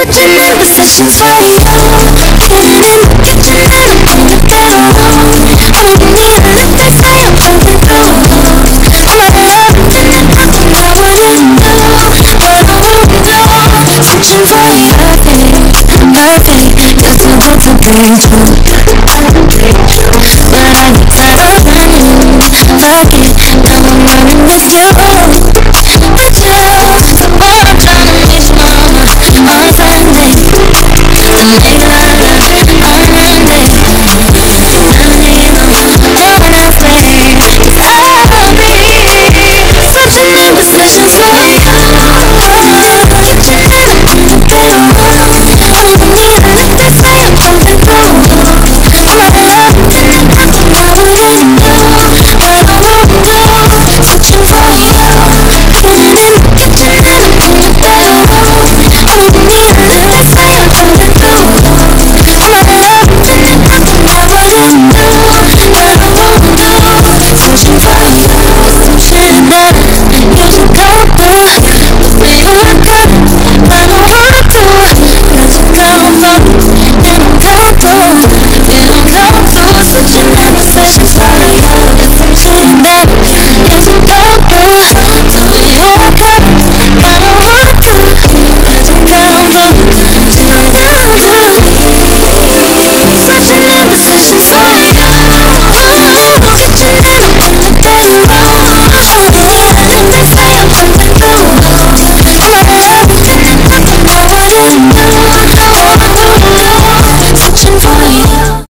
Remember sessions for you. Hidden in the kitchen and I'm on the go. Holding me a look that say I'm coming through. I'm a love and then I wouldn't know. But I won't know. Searching for you. Nothing, just about to break through.